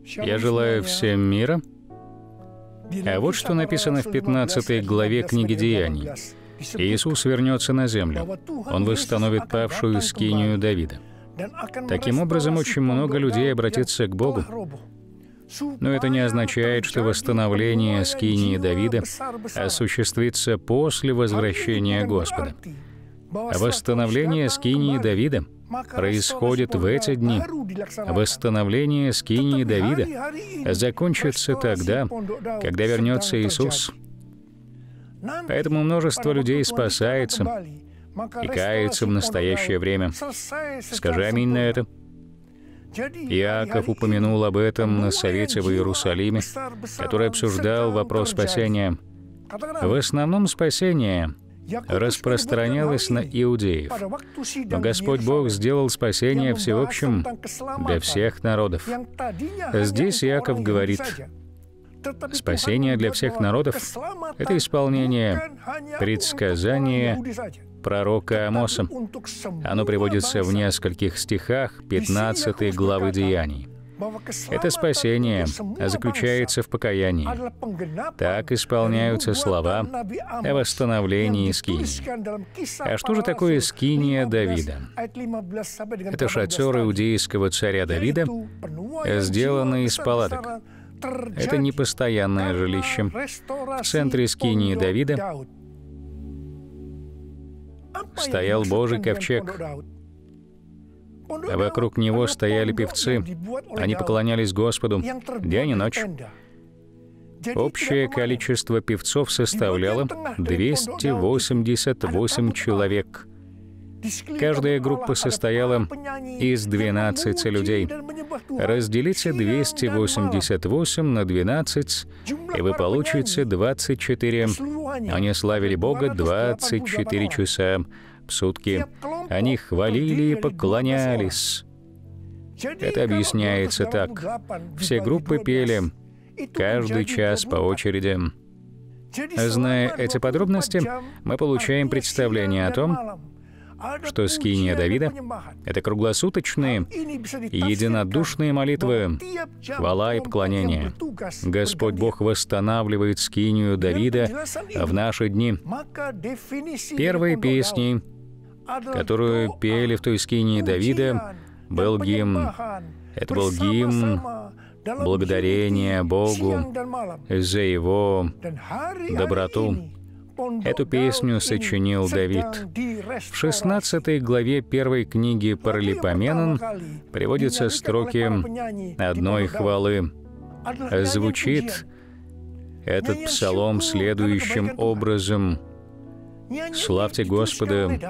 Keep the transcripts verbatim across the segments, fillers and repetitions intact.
Я желаю всем мира. А вот что написано в пятнадцатой главе книги Деяний. Иисус вернется на землю. Он восстановит павшую скинию Давида. Таким образом, очень много людей обратится к Богу. Но это не означает, что восстановление скинии Давида осуществится после возвращения Господа. Восстановление скинии Давида происходит в эти дни. Восстановление скинии Давида закончится тогда, когда вернется Иисус. Поэтому множество людей спасается и кается в настоящее время. Скажи аминь на это. Иаков упомянул об этом на совете в Иерусалиме, который обсуждал вопрос спасения. В основном спасение распространялось на иудеев. Но Господь Бог сделал спасение всеобщим для всех народов. Здесь Иаков говорит: спасение для всех народов — это исполнение предсказания пророка Амоса. Оно приводится в нескольких стихах пятнадцатой главы Деяний. Это спасение заключается в покаянии. Так исполняются слова о восстановлении скинии. А что же такое скиния Давида? Это шатер иудейского царя Давида, сделанный из палаток. Это непостоянное жилище. В центре скинии Давида стоял Божий ковчег. Вокруг него стояли певцы. Они поклонялись Господу день и ночь. Общее количество певцов составляло двести восемьдесят восемь человек. Каждая группа состояла из двенадцати людей. Разделите двести восемьдесят восемь на двенадцать, и вы получите двадцать четыре. Они славили Бога двадцать четыре часа в сутки. Они хвалили и поклонялись. Это объясняется так. Все группы пели каждый час по очереди. Зная эти подробности, мы получаем представление о том, что скиния Давида — это круглосуточные и единодушные молитвы, хвала и поклонение. Господь Бог восстанавливает скинию Давида в наши дни. Первой песней, которую пели в той скинии Давида, был гимн. Это был гимн благодарения Богу за Его доброту. Эту песню сочинил Давид. В шестнадцатой главе первой книги Паралипоменон приводятся строки одной хвалы. Звучит этот псалом следующим образом: «Славьте Господа,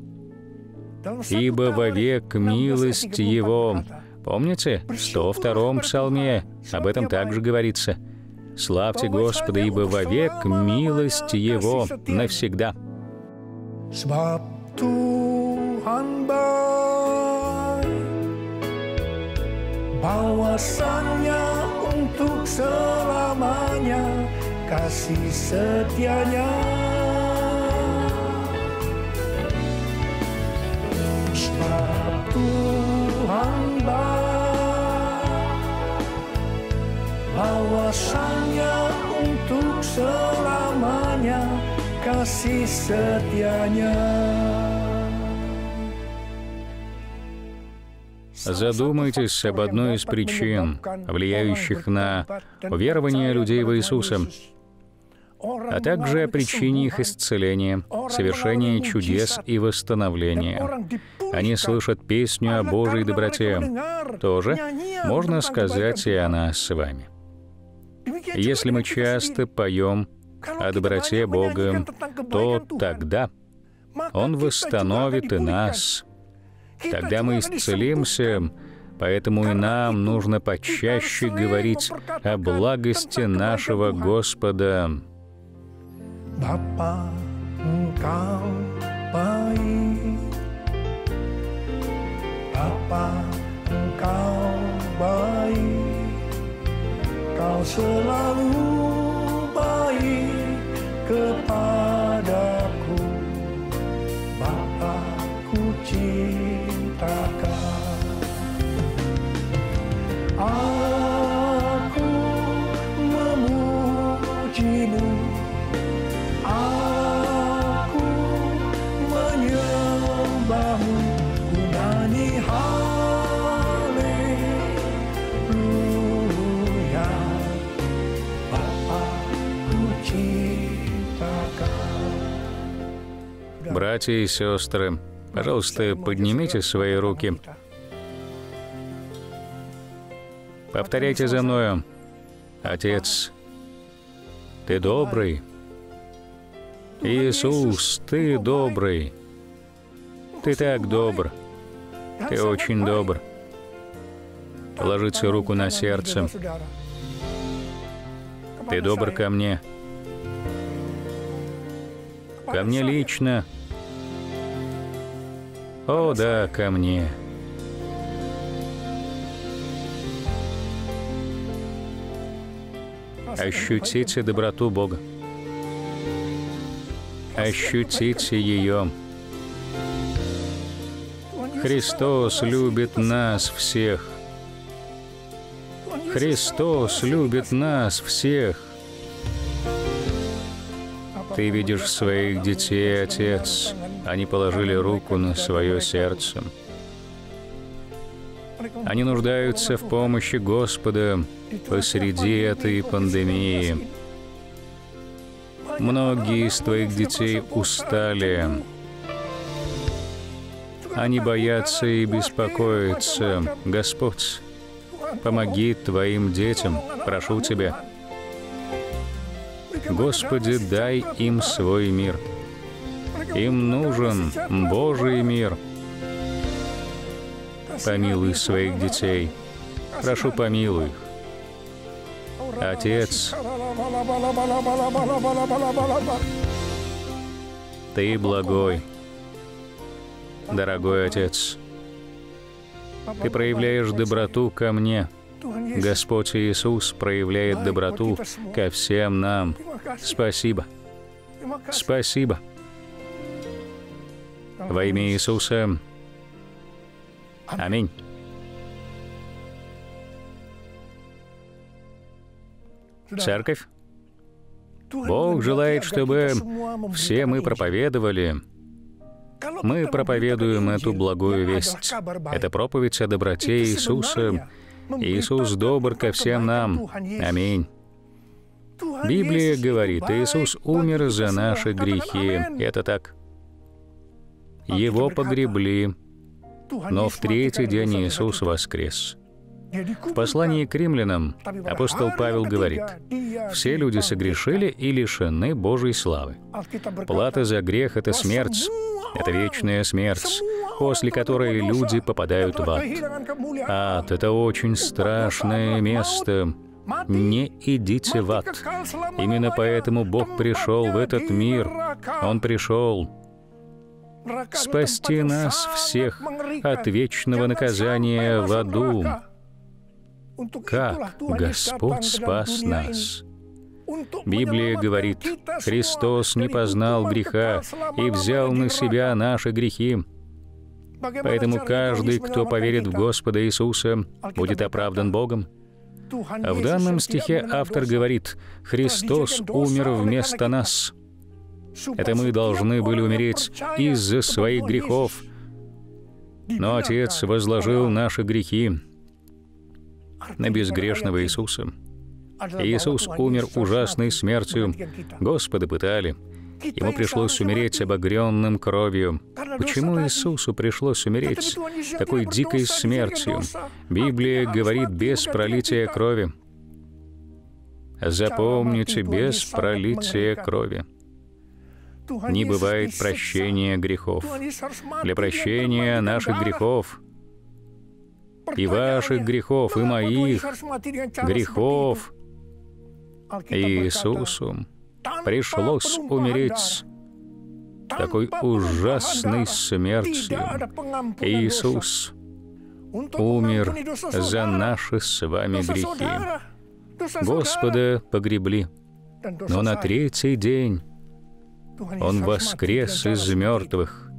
ибо вовек милость Его». Помните, в сто втором псалме об этом также говорится. Славьте Господа, ибо вовек милость Его навсегда. Sebab Tuhan baik, bahwasanya untuk selamanya kasih setianya. Sebab Tuhan baik, bahwasanya untuk selamanya kasih setianya. Задумайтесь об одной из причин, влияющих на верование людей в Иисуса, а также о причине их исцеления, совершения чудес и восстановления. Они слышат песню о Божьей доброте. Тоже можно сказать и о нас с вами. Если мы часто поем о доброте Бога, то тогда Он восстановит и нас. Тогда мы исцелимся, поэтому и нам нужно почаще говорить о благости нашего Господа. Bapa, Engkau baik, Bapa, Engkau baik, Kau selalu baik kepadaku, Bapa, ku cintakan. Ah, cintamu ku nyanyi haleluya. Bapa ku cintakan. Братья и сестры, пожалуйста, поднимите свои руки. Повторяйте за мною. Отец, Ты добрый. Иисус, Ты добрый. Ты так добр. Ты очень добр. Положите руку на сердце. Ты добр ко мне. Ко мне лично. О, да, ко мне. Ощутите доброту Бога. Ощутите ее. Христос любит нас всех. Христос любит нас всех. Ты видишь своих детей, Отец. Они положили руку на свое сердце. Они нуждаются в помощи Господа посреди этой пандемии. Многие из Твоих детей устали. Они боятся и беспокоятся. Господь, помоги Твоим детям, прошу Тебя. Господи, дай им свой мир. Им нужен Божий мир. Помилуй своих детей. Прошу, помилуй их. Отец, Ты благой. Дорогой Отец, Ты проявляешь доброту ко мне. Господь Иисус проявляет доброту ко всем нам. Спасибо. Спасибо. Во имя Иисуса. Аминь. Церковь, Бог желает, чтобы все мы проповедовали. Мы проповедуем эту благую весть. Это проповедь о доброте Иисуса. Иисус добр ко всем нам. Аминь. Библия говорит, Иисус умер за наши грехи. Это так. Его погребли, но в третий день Иисус воскрес. В послании к римлянам апостол Павел говорит, «Все люди согрешили и лишены Божьей славы. Плата за грех — это смерть, это вечная смерть, после которой люди попадают в ад. Ад — это очень страшное место. Не идите в ад. Именно поэтому Бог пришел в этот мир. Он пришел спасти нас всех от вечного наказания в аду. Как Господь спас нас? Библия говорит, Христос не познал греха и взял на себя наши грехи. Поэтому каждый, кто поверит в Господа Иисуса, будет оправдан Богом. А в данном стихе автор говорит, Христос умер вместо нас. Это мы должны были умереть из-за своих грехов. Но Отец возложил наши грехи на безгрешного Иисуса. Иисус умер ужасной смертью. Господа пытали. Ему пришлось умереть обогренным кровью. Почему Иисусу пришлось умереть такой дикой смертью? Библия говорит, без пролития крови. Запомните, без пролития крови не бывает прощения грехов. Для прощения наших грехов, и ваших грехов, и моих грехов, Иисусу пришлось умереть такой ужасной смертью. Иисус умер за наши с вами грехи. Господа погребли, но на третий день Он воскрес из мертвых.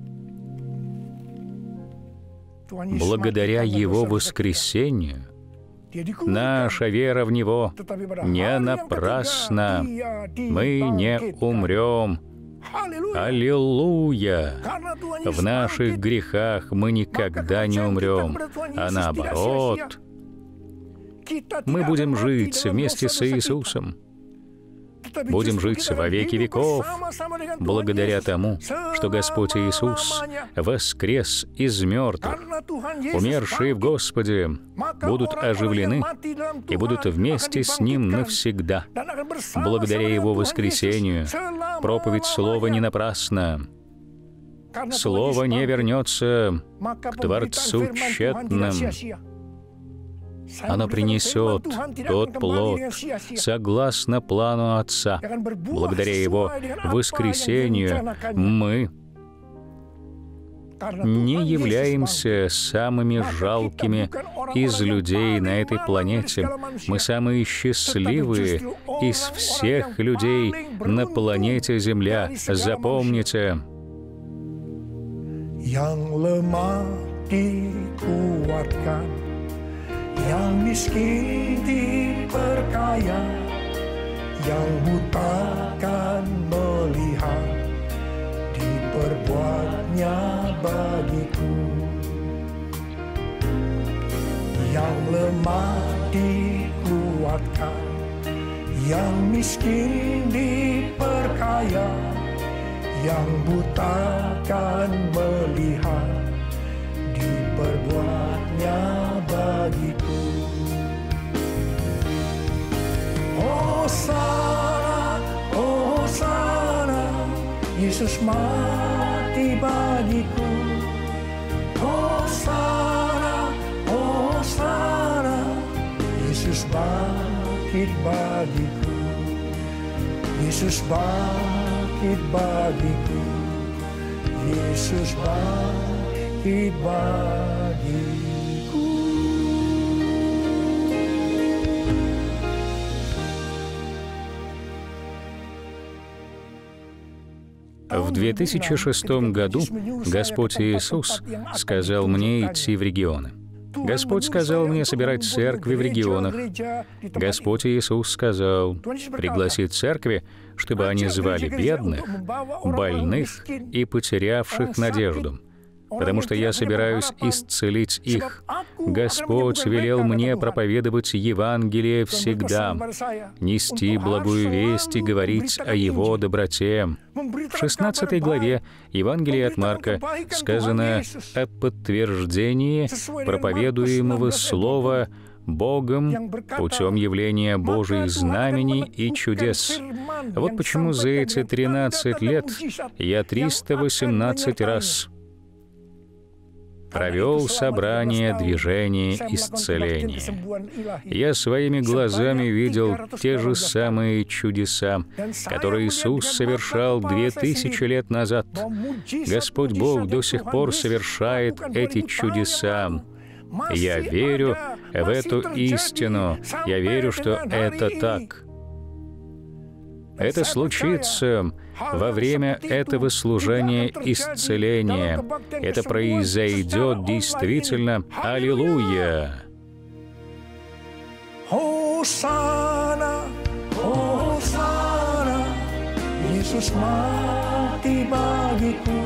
Благодаря Его воскресению наша вера в Него не напрасна. Мы не умрем, Аллилуйя! В наших грехах мы никогда не умрем, а наоборот, мы будем жить вместе с Иисусом. Будем жить во веки веков, благодаря тому, что Господь Иисус воскрес из мертвых. Умершие в Господе будут оживлены и будут вместе с Ним навсегда. Благодаря Его воскресению проповедь Слова не напрасна. Слово не вернется к Творцу тщетным. Оно принесет тот плод согласно плану Отца. Благодаря Его воскресению мы не являемся самыми жалкими из людей на этой планете. Мы самые счастливые из всех людей на планете Земля. Запомните. Yang miskin diperkaya, yang buta kan melihat, diperbuatnya bagiku. Yang lemah dikuatkan, yang miskin diperkaya, yang buta kan melihat, diperbuatnya bagiku. Hosana, Hosana, Yesus mati bagiku. Hosana, Hosana, Yesus bangkit bagiku. Yesus bangkit bagiku. Yesus bangkit bagiku. В две тысячи шестом году Господь Иисус сказал мне идти в регионы. Господь сказал мне собирать церкви в регионах. Господь Иисус сказал пригласить церкви, чтобы они звали бедных, больных и потерявших надежду, потому что я собираюсь исцелить их. Господь велел мне проповедовать Евангелие всегда, нести благую весть и говорить о Его доброте. В шестнадцатой главе Евангелия от Марка сказано о подтверждении проповедуемого слова Богом путем явления Божьих знамений и чудес. Вот почему за эти тринадцать лет я триста восемнадцать раз провел собрание движения исцеления. Я своими глазами видел те же самые чудеса, которые Иисус совершал две тысячи лет назад. Господь Бог до сих пор совершает эти чудеса. Я верю в эту истину. Я верю, что это так. Это случится во время этого служения исцеления. Это произойдет действительно. Аллилуйя! Hosana, Hosana, Yesus mati bagiku.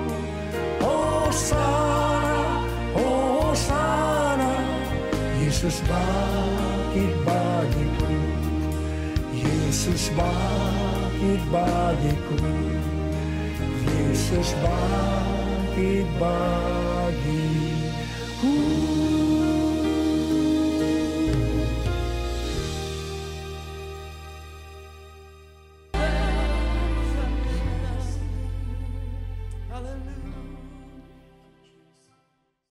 Hosana, Hosana, Yesus bangkit bagiku. Yesus bangkit bagiku. Yesus bangkit bagiku.